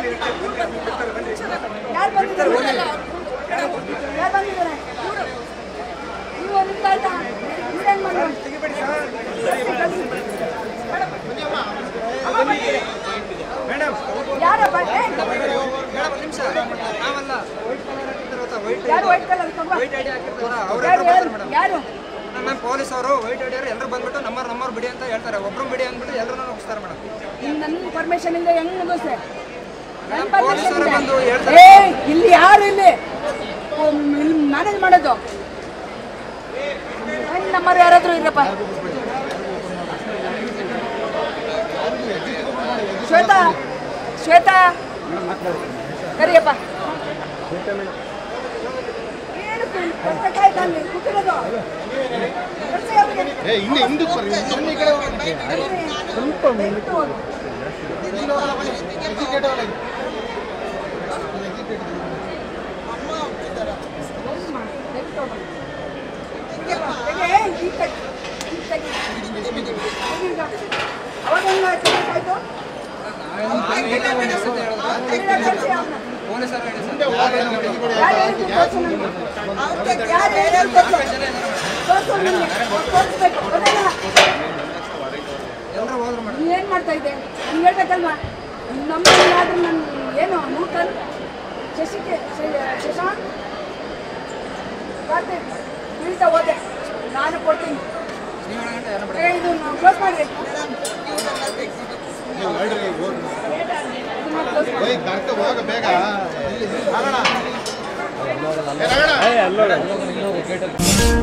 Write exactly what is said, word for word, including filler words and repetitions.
ಯಾರು ಬಂದಿದ್ದಾರೆ ಯಾರು ಬಂದಿದ್ದಾರೆ ನೀವು ನಿಂತ ಆಯ್ತಾ ಇದೇನು ಮಾಡಿ ಯಾರಪ್ಪ ಯಾರು ವೈಟ್ ಕಲರ್ ಯಾರು ಮ್ಯಾಮ್ ಪೊಲೀಸ್ ಅವರು ವೈಟ್ ಐಡಿಯವರು ಎಲ್ಲರೂ ಬಂದ್ಬಿಟ್ಟು ನಮ್ಮರ್ ನಮ್ಮರ್ ಬಿಡಿ ಅಂತ ಹೇಳ್ತಾರೆ. ಒಬ್ರು ಬಿಡಿ ಅಂದ್ಬಿಟ್ಟು ಎಲ್ಲರೂ ಹೋಗಿಸ್ತಾರೆ ಮೇಡಮ್. ನನ್ನ ಪರ್ಮಿಷನ್ ಇಲ್ಲ ಹೆಂಗ್ ಮುಗಿಸ್ತೆ ಬಂದು ಇಲ್ಲಿ ಯಾರು ಇಲ್ಲಿ ಮ್ಯಾನೇಜ್ ಮಾಡೋದು ನಮ್ಮರು ಯಾರಾದ್ರೂ ಇರಪ್ಪ. ಶ್ವೇತಾ ಶ್ವೇತಾ ಕರಿಯಪ್ಪ ಏನ್ ಮಾಡ್ತಾ ಇದ್ದೆ ನೀನ್ ಹೇಳ್ಬೇಕಲ್ವಾ? ನಮ್ಮ ನನ್ ಏನು ನೂತನ್ ಶಶಿಕೆ ಶಶಾಂಕ್ ಕಾರ್ತಿಕ್ ಬೀಳ್ತಾ ಹೋದೆ ನಾನು ಕೊಡ್ತೀನಿ. ಇದು ಕ್ಲೋಸ್ ಮಾಡ್ರಿ. ಬೇಗ